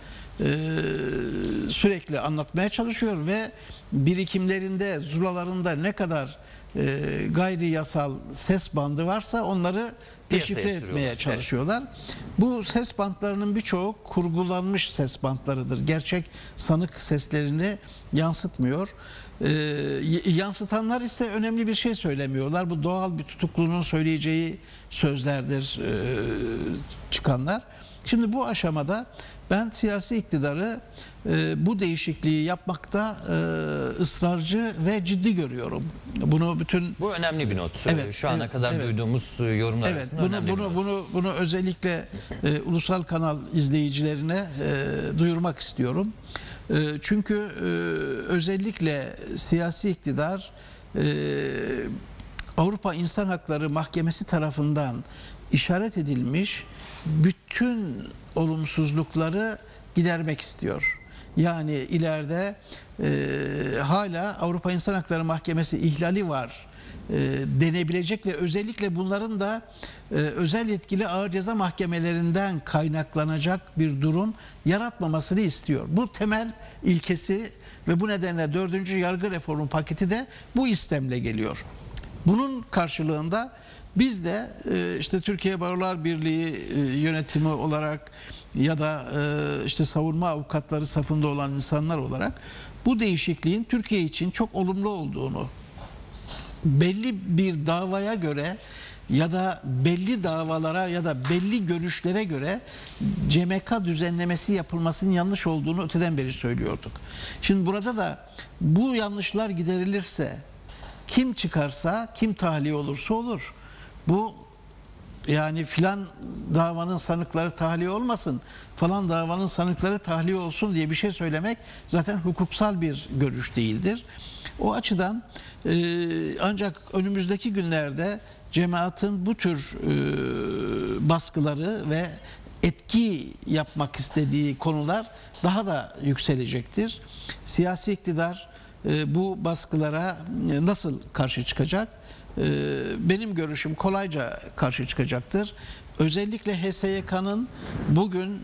sürekli anlatmaya çalışıyor ve birikimlerinde, zulalarında ne kadar gayri yasal ses bandı varsa onları deşifre etmeye çalışıyorlar. Bu ses bantlarının birçoğu kurgulanmış ses bantlarıdır. Gerçek sanık seslerini yansıtmıyor. Yansıtanlar ise önemli bir şey söylemiyorlar. Bu doğal bir tutuklunun söyleyeceği sözlerdir çıkanlar. Şimdi bu aşamada ben siyasi iktidarı bu değişikliği yapmakta ısrarcı ve ciddi görüyorum. Bunu bütün bu önemli bir not. Evet, şu ana kadar duyduğumuz yorumlar arasında önemli bir not. Bunu özellikle ulusal kanal izleyicilerine duyurmak istiyorum. Çünkü özellikle siyasi iktidar Avrupa İnsan Hakları Mahkemesi tarafından işaret edilmiş bütün olumsuzlukları gidermek istiyor. Yani ileride hala Avrupa İnsan Hakları Mahkemesi ihlali var denebilecek ve özellikle bunların da özel yetkili ağır ceza mahkemelerinden kaynaklanacak bir durum yaratmamasını istiyor. Bu temel ilkesi ve bu nedenle 4. yargı reformu paketi de bu istemle geliyor. Bunun karşılığında biz de işte Türkiye Barolar Birliği yönetimi olarak ya da işte savunma avukatları safında olan insanlar olarak bu değişikliğin Türkiye için çok olumlu olduğunu, belli bir davaya göre ya da belli davalara ya da belli görüşlere göre CMK düzenlemesi yapılmasının yanlış olduğunu öteden beri söylüyorduk. Şimdi burada da bu yanlışlar giderilirse kim çıkarsa, kim tahliye olursa olur. Bu yani filan davanın sanıkları tahliye olmasın, falan davanın sanıkları tahliye olsun diye bir şey söylemek zaten hukuksal bir görüş değildir. O açıdan ancak önümüzdeki günlerde cemaatin bu tür baskıları ve etki yapmak istediği konular daha da yükselecektir. Siyasi iktidar bu baskılara nasıl karşı çıkacak? Benim görüşüm kolayca karşı çıkacaktır. Özellikle HSYK'nın bugün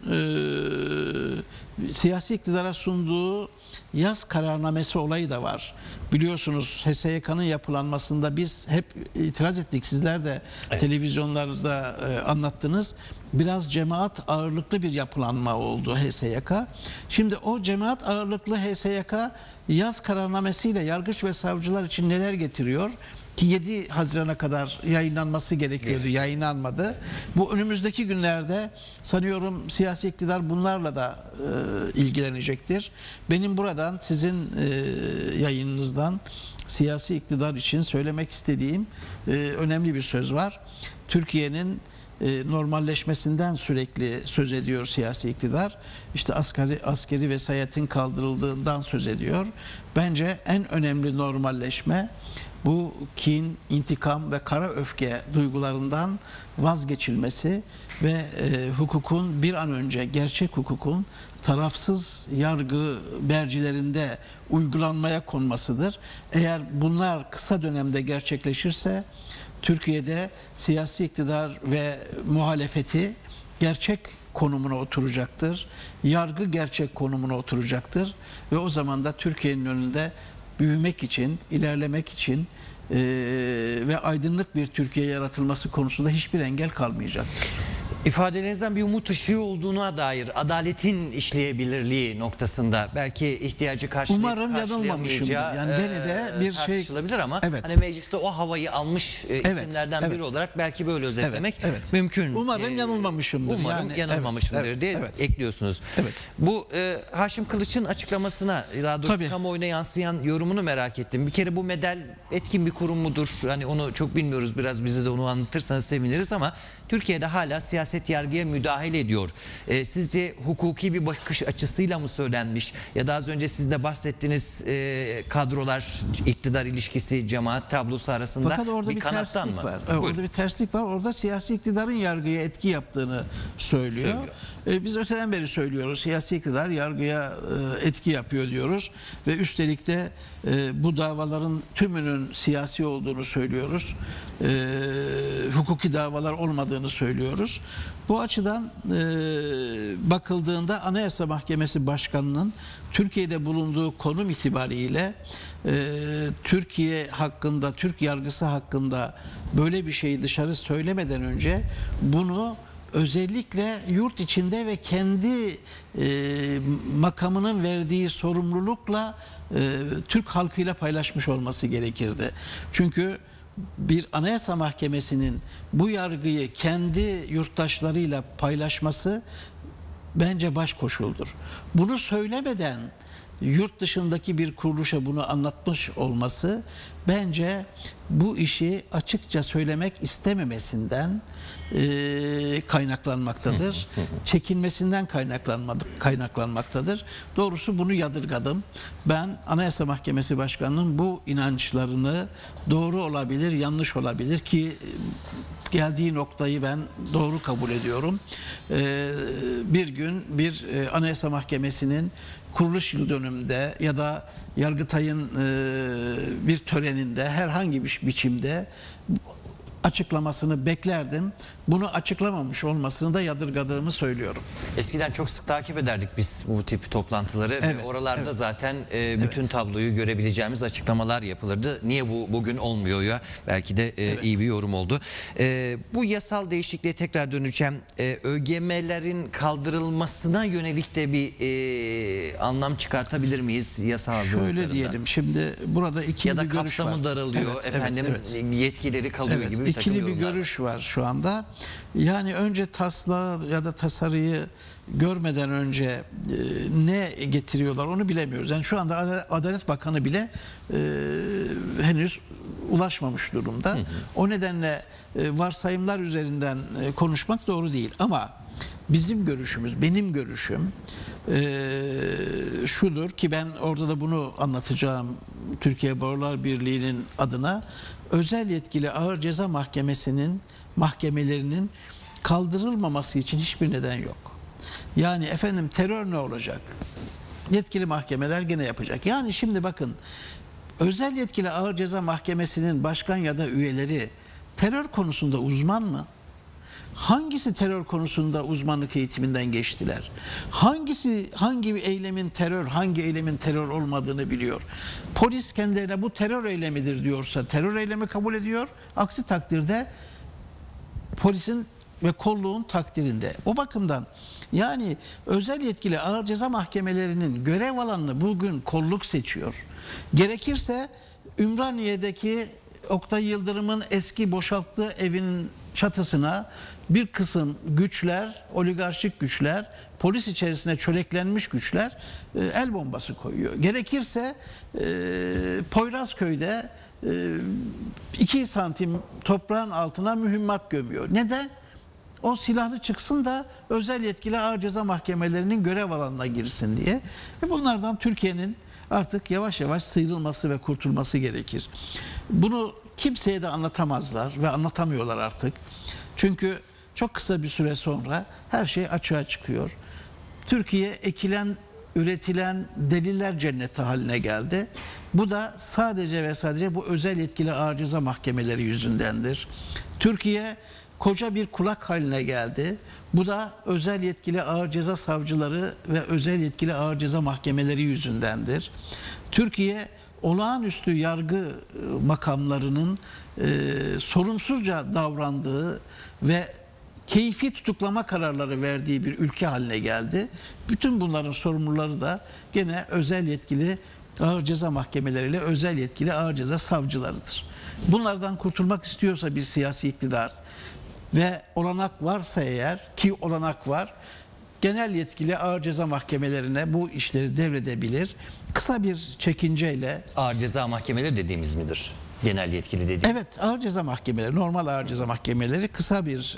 siyasi iktidara sunduğu yaz kararnamesi olayı da var. Biliyorsunuz HSYK'nın yapılanmasında biz hep itiraz ettik. Sizler de televizyonlarda anlattınız. Biraz cemaat ağırlıklı bir yapılanma oldu HSYK. Şimdi o cemaat ağırlıklı HSYK yaz kararnamesiyle yargıç ve savcılar için neler getiriyor? Ki 7 Haziran'a kadar yayınlanması gerekiyordu, yayınlanmadı. Bu önümüzdeki günlerde sanıyorum siyasi iktidar bunlarla da ilgilenecektir. Benim buradan sizin yayınınızdan siyasi iktidar için söylemek istediğim önemli bir söz var. Türkiye'nin normalleşmesinden sürekli söz ediyor siyasi iktidar. İşte askeri vesayetin kaldırıldığından söz ediyor. Bence en önemli normalleşme bu kin, intikam ve kara öfke duygularından vazgeçilmesi ve hukukun bir an önce, gerçek hukukun tarafsız yargı mercilerinde uygulanmaya konmasıdır. Eğer bunlar kısa dönemde gerçekleşirse Türkiye'de siyasi iktidar ve muhalefeti gerçek konumuna oturacaktır. Yargı gerçek konumuna oturacaktır ve o zaman da Türkiye'nin önünde büyümek için, ilerlemek için ve aydınlık bir Türkiye yaratılması konusunda hiçbir engel kalmayacaktır. İfadelerinizden bir umut ışığı olduğuna dair, adaletin işleyebilirliği noktasında belki ihtiyacı Umarım yanılmamışımdır. Yani beni de bir tartışılabilir ama evet. hani mecliste o havayı almış isimlerden biri olarak belki böyle özetlemek mümkün. Umarım yanılmamışımdır. Umarım yanılmamışımdır diye ekliyorsunuz. Evet. Bu Haşim Kılıç'ın açıklamasına, daha doğrusu kamuoyuna yansıyan yorumunu merak ettim. Bir kere bu medal etkin bir kurum mudur? Hani onu çok bilmiyoruz. Biraz bize de onu anlatırsanız seviniriz ama Türkiye'de hala siyaset yargıya müdahale ediyor. Sizce hukuki bir bakış açısıyla mı söylenmiş? Ya da az önce siz de bahsettiğiniz kadrolar, iktidar ilişkisi, cemaat tablosu arasında fakat orada bir kanattan terslik mı? var. Orada bir terslik var. Orada siyasi iktidarın yargıya etki yaptığını söylüyor. Biz öteden beri söylüyoruz. Siyasi iktidar yargıya etki yapıyor diyoruz. Ve üstelik de bu davaların tümünün siyasi olduğunu söylüyoruz. Hukuki davalar olmadığını söylüyoruz. Bu açıdan bakıldığında Anayasa Mahkemesi Başkanı'nın Türkiye'de bulunduğu konum itibariyle Türkiye hakkında, Türk yargısı hakkında böyle bir şeyi dışarı söylemeden önce bunu özellikle yurt içinde ve kendi makamının verdiği sorumlulukla Türk halkıyla paylaşmış olması gerekirdi. Çünkü bir Anayasa Mahkemesi'nin bu yargıyı kendi yurttaşlarıyla paylaşması bence baş koşuldur. Bunu söylemeden yurt dışındaki bir kuruluşa bunu anlatmış olması bence bu işi açıkça söylemek istememesinden kaynaklanmaktadır. Çekinmesinden kaynaklanmaktadır. Doğrusu bunu yadırgadım. Ben Anayasa Mahkemesi Başkanı'nın bu inançlarını doğru olabilir, yanlış olabilir ki geldiği noktayı ben doğru kabul ediyorum. Bir gün bir Anayasa Mahkemesi'nin kuruluş yıl dönümünde ya da Yargıtay'ın bir töreninde herhangi bir biçimde açıklamasını beklerdim. Bunu açıklamamış olmasını da yadırgadığımı söylüyorum. Eskiden çok sık takip ederdik biz bu tip toplantıları. Evet, ve oralarda zaten bütün tabloyu görebileceğimiz açıklamalar yapılırdı. Niye bu bugün olmuyor ya? Belki de iyi bir yorum oldu. Bu yasal değişikliğe tekrar döneceğim. ÖGM'lerin kaldırılmasına yönelik de bir anlam çıkartabilir miyiz yasa hazırlıklarında? Şöyle diyelim, şimdi burada ikili bir görüş var. Ya da kapsamı daralıyor, yetkileri kalıyor gibi bir takım İkili bir görüş var şu anda. Yani önce taslağı ya da tasarıyı görmeden önce ne getiriyorlar onu bilemiyoruz. Yani şu anda Adalet Bakanı bile henüz ulaşmamış durumda. O nedenle varsayımlar üzerinden konuşmak doğru değil. Ama bizim görüşümüz, benim görüşüm şudur ki ben orada da bunu anlatacağım Türkiye Barolar Birliği'nin adına. Özel yetkili ağır ceza mahkemelerinin kaldırılmaması için hiçbir neden yok. Yani efendim terör ne olacak? Yetkili mahkemeler gene yapacak. Yani şimdi bakın, özel yetkili ağır ceza mahkemesinin başkan ya da üyeleri terör konusunda uzman mı? Hangisi terör konusunda uzmanlık eğitiminden geçtiler? Hangi eylemin terör, hangi eylemin terör olmadığını biliyor? Polis kendilerine bu terör eylemidir diyorsa terör eylemi kabul ediyor. Aksi takdirde polisin ve kolluğun takdirinde. O bakımdan yani özel yetkili ağır ceza mahkemelerinin görev alanını bugün kolluk seçiyor. Gerekirse Ümraniye'deki Oktay Yıldırım'ın eski boşalttığı evinin çatısına bir kısım güçler, oligarşik güçler, polis içerisine çöreklenmiş güçler el bombası koyuyor. Gerekirse Poyrazköy'de 2 santim toprağın altına mühimmat gömüyor. Neden? o silahlı çıksın da özel yetkili ağır ceza mahkemelerinin görev alanına girsin diye. Ve bunlardan Türkiye'nin artık yavaş yavaş sıyrılması ve kurtulması gerekir. Bunu kimseye de anlatamazlar ve anlatamıyorlar artık. Çünkü çok kısa bir süre sonra her şey açığa çıkıyor. Türkiye ekilen, üretilen deliller cenneti haline geldi. Bu da sadece ve sadece bu özel yetkili ağır ceza mahkemeleri yüzündendir. Türkiye koca bir kulak haline geldi. Bu da özel yetkili ağır ceza savcıları ve özel yetkili ağır ceza mahkemeleri yüzündendir. Türkiye olağanüstü yargı makamlarının sorumsuzca davrandığı ve keyfi tutuklama kararları verdiği bir ülke haline geldi. Bütün bunların sorumluları da gene özel yetkili ağır ceza mahkemeleriyle özel yetkili ağır ceza savcılarıdır. Bunlardan kurtulmak istiyorsa bir siyasi iktidar ve olanak varsa eğer, ki olanak var, genel yetkili ağır ceza mahkemelerine bu işleri devredebilir. Kısa bir çekinceyle. Ağır ceza mahkemeleri dediğimiz midir? Genel yetkili dediğimiz. Evet, ağır ceza mahkemeleri, normal ağır ceza mahkemeleri kısa bir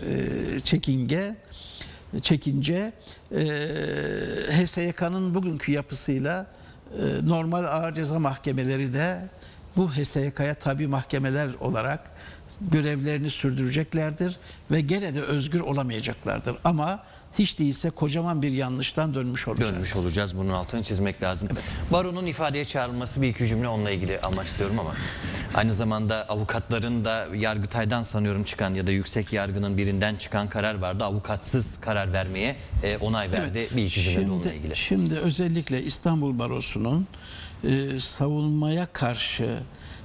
çekince HSYK'nın bugünkü yapısıyla normal ağır ceza mahkemeleri de bu HSYK'ya tabi mahkemeler olarak görevlerini sürdüreceklerdir ve gene de özgür olamayacaklardır. Ama hiç değilse kocaman bir yanlıştan dönmüş olacağız. Bunun altını çizmek lazım. Evet. Baronun ifadeye çağrılması, bir iki cümle onunla ilgili almak istiyorum ama aynı zamanda avukatların da Yargıtay'dan sanıyorum çıkan ya da yüksek yargının birinden çıkan karar vardı. Avukatsız karar vermeye onay verdi. Evet. Bir iki cümle onunla ilgili. Şimdi özellikle İstanbul Barosu'nun savunmaya karşı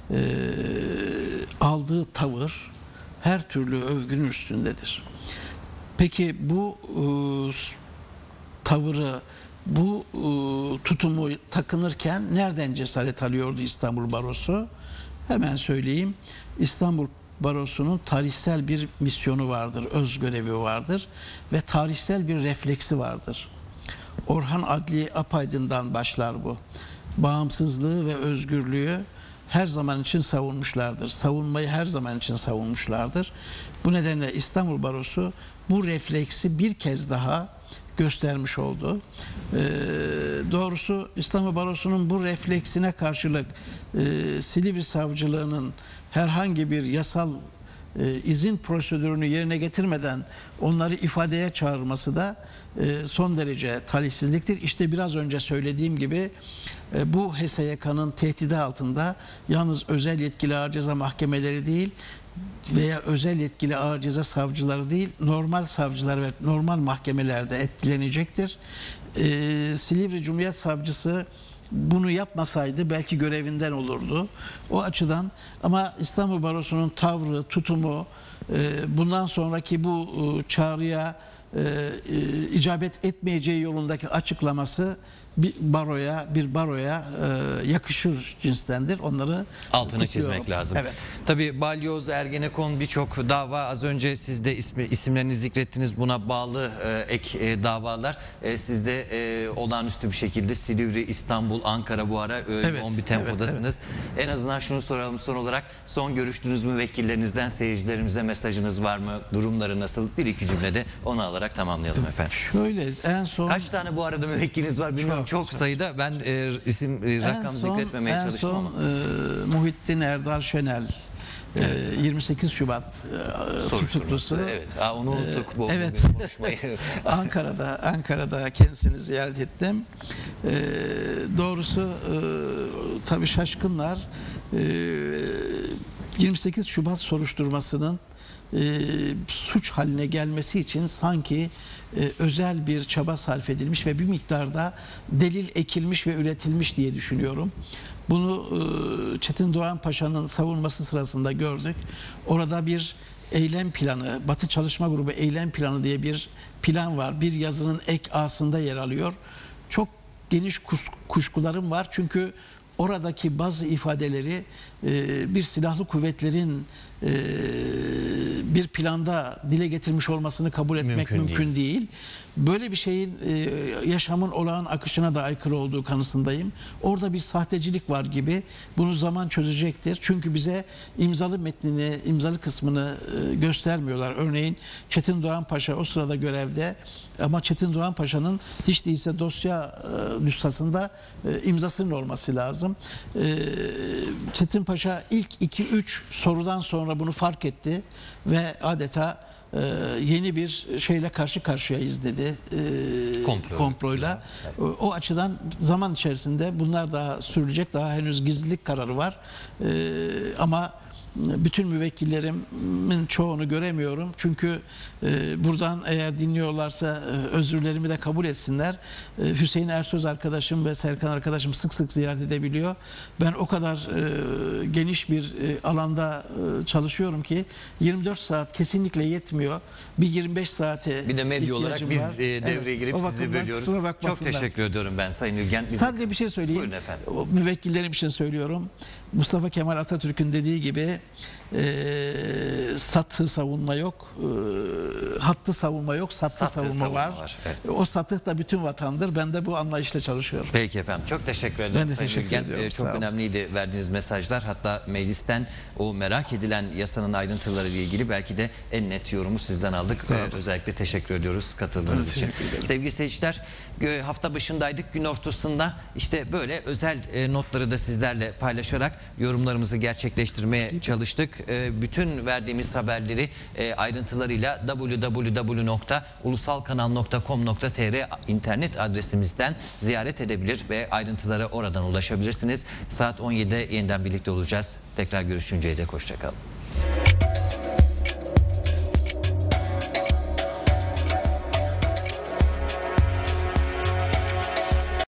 aldığı tavır her türlü övgünün üstündedir. Peki bu tavırı, bu tutumu takınırken nereden cesaret alıyordu İstanbul Barosu? Hemen söyleyeyim. İstanbul Barosu'nun tarihsel bir misyonu vardır, öz görevi vardır ve tarihsel bir refleksi vardır. Orhan Adli Apaydın'dan başlar bu. Bağımsızlığı ve özgürlüğü her zaman için savunmuşlardır. Savunmayı her zaman için savunmuşlardır. Bu nedenle İstanbul Barosu bu refleksi bir kez daha göstermiş oldu. Doğrusu İstanbul Barosu'nun bu refleksine karşılık Silivri Savcılığı'nın herhangi bir yasal izin prosedürünü yerine getirmeden onları ifadeye çağırması da son derece talihsizliktir. İşte biraz önce söylediğim gibi bu HSYK'nın tehdidi altında yalnız özel yetkili ağır ceza mahkemeleri değil veya özel yetkili ağır ceza savcıları değil, normal savcılar ve normal mahkemelerde etkilenecektir. Silivri Cumhuriyet Savcısı bunu yapmasaydı belki görevinden olurdu. O açıdan ama İstanbul Barosu'nun tavrı, tutumu, bundan sonraki bu çağrıya icabet etmeyeceği yolundaki açıklaması bir baroya yakışır cinstendir. Onları altını çizmek lazım. Evet. Tabii Balyoz, Ergenekon, birçok dava, az önce siz de isimlerini zikrettiniz, buna bağlı ek davalar. Siz de olağanüstü bir şekilde Silivri, İstanbul, Ankara bu ara yoğun bir tempodasınız. Evet. En azından şunu soralım son olarak, son görüştüğünüz müvekkillerinizden seyircilerimize mesajınız var mı? Durumları nasıl? Bir iki cümlede onu alarak tamamlayalım efendim. Şöyle en son... Kaç tane bu arada müvekkiliniz var bilmiyorum. Çok sayıda, ben rakam zikretmemeye çalıştım ama. Muhittin Erdal Şenel, evet. 28 Şubat tutuklusu. Evet. Onu unuttuk bu evet. konuşmayı. Ankara'da kendisini ziyaret ettim. Doğrusu tabii şaşkınlar. 28 Şubat soruşturmasının suç haline gelmesi için sanki özel bir çaba sarf edilmiş ve bir miktarda delil ekilmiş ve üretilmiş diye düşünüyorum. Bunu Çetin Doğan Paşa'nın savunması sırasında gördük. Orada bir eylem planı, Batı Çalışma Grubu eylem planı diye bir plan var. Bir yazının ek A'sında yer alıyor. Çok geniş kuşkularım var çünkü oradaki bazı ifadeleri bir silahlı kuvvetlerin bir planda dile getirmiş olmasını kabul etmek mümkün değil. böyle bir şeyin yaşamın olağan akışına da aykırı olduğu kanısındayım. Orada bir sahtecilik var gibi. Bunu zaman çözecektir. Çünkü bize imzalı metnini, imzalı kısmını göstermiyorlar. Örneğin Çetin Doğan Paşa o sırada görevde, ama Çetin Doğan Paşa'nın hiç değilse dosya nüshasında imzasının olması lazım. Çetin Paşa ilk 2-3 sorudan sonra bunu fark etti ve adeta yeni bir şeyle karşı karşıyayız dedi, komployla. Evet. O açıdan zaman içerisinde bunlar daha sürülecek, daha henüz gizlilik kararı var. Ama bütün müvekkillerimin çoğunu göremiyorum. Çünkü buradan eğer dinliyorlarsa özürlerimi de kabul etsinler. Hüseyin Ersöz arkadaşım ve Serkan arkadaşım sık sık ziyaret edebiliyor. Ben o kadar geniş bir alanda çalışıyorum ki 24 saat kesinlikle yetmiyor. Bir 25 saate bir de medya olarak biz var. devreye girip sizi bölüyoruz. Çok teşekkür ediyorum ben Sayın Ülgen. Sadece bir şey söyleyeyim. Buyurun efendim. Müvekkillerim için söylüyorum. Mustafa Kemal Atatürk'ün dediği gibi satı savunma yok, hattı savunma yok, satı savunma var. Evet. O satıh da bütün vatandır. Ben de bu anlayışla çalışıyorum. Peki efendim. Çok teşekkür ederim. Ben de teşekkür ediyorum. Çok önemliydi verdiğiniz mesajlar. Hatta meclisten o merak edilen yasanın ayrıntıları ile ilgili belki de en net yorumu sizden aldık. Özellikle teşekkür ediyoruz katıldığınız için. Sevgili seyirciler, hafta başındaydık. Gün ortasında işte böyle özel notları da sizlerle paylaşarak yorumlarımızı gerçekleştirmeye çalıştık. Bütün verdiğimiz haberleri ayrıntılarıyla www.ulusalkanal.com.tr internet adresimizden ziyaret edebilir ve ayrıntılara oradan ulaşabilirsiniz. Saat 17'de yeniden birlikte olacağız. Tekrar görüşünceye dek hoşça kalın.